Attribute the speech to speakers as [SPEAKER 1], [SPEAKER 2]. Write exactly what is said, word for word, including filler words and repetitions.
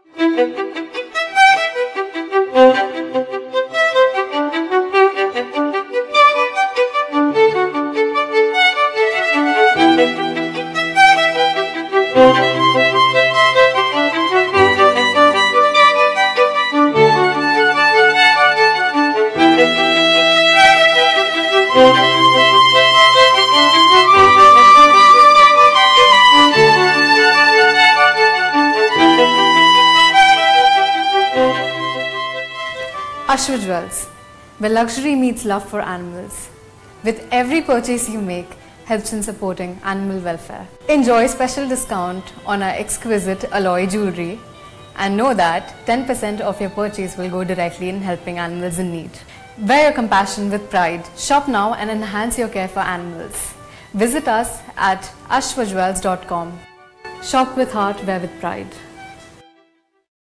[SPEAKER 1] Ashwa Jewels, where luxury meets love for animals. With every purchase you make, helps in supporting animal welfare. Enjoy special discount on our exquisite alloy jewelry and know that ten percent of your purchase will go directly in helping animals in need. Wear your compassion with pride. Shop now and enhance your care for animals. Visit us at ashwa jewels dot com. Shop with heart, wear with pride.